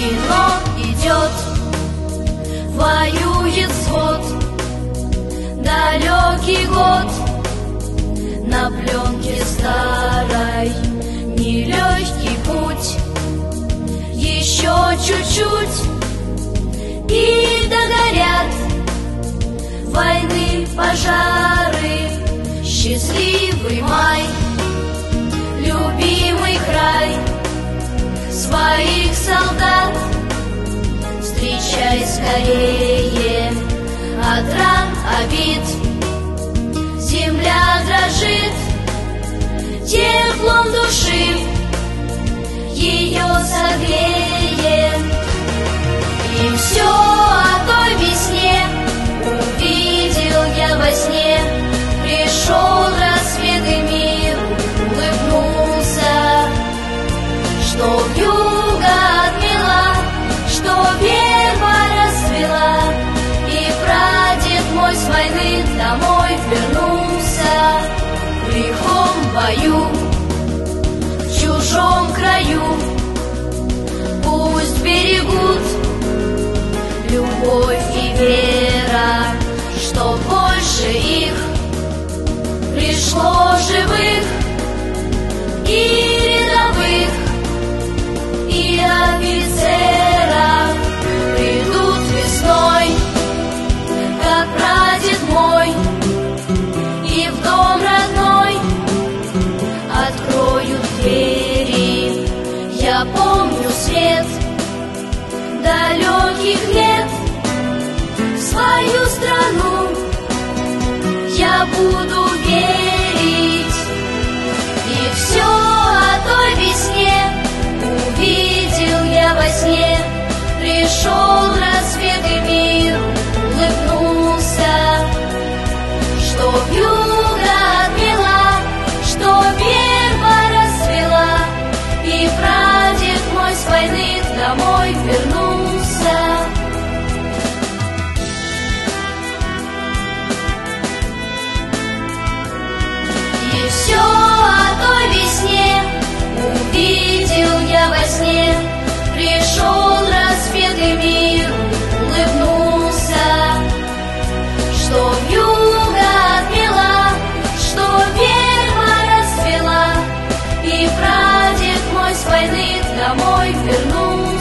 кино идет, воюет взвод. Далекий год на пленке старой, нелегкий путь. Еще чуть-чуть и догорят войны пожары. Счастливый май, любимый край, своих солдат встречай скорее. От ран, обид земля дрожит, теплом души ее согреем. И все о той весне увидел я во сне. Пришел рассвет и мир улыбнулся, что вьюга отмела, что верба расцвела, и прадед мой с войны домой вернулся. В лихом бою, в чужом краю, пусть берегут любовь и вера, что больше их пришло живых и рядовых, и офицеров. Придут весной, как прадед мой, и в дом родной откроют двери. Я помню свет далеких лет, свою страну я буду верить. И все о той весне увидел я во сне. Пришел рассвет и мир улыбнулся, что вьюга отмела, что верба расцвела, и прадед мой с войны домой вернулся. И все о той весне увидел я во сне. Пришел рассвет и мир улыбнулся, что вьюга отмела, что верба расцвела, и прадед мой с войны домой вернулся.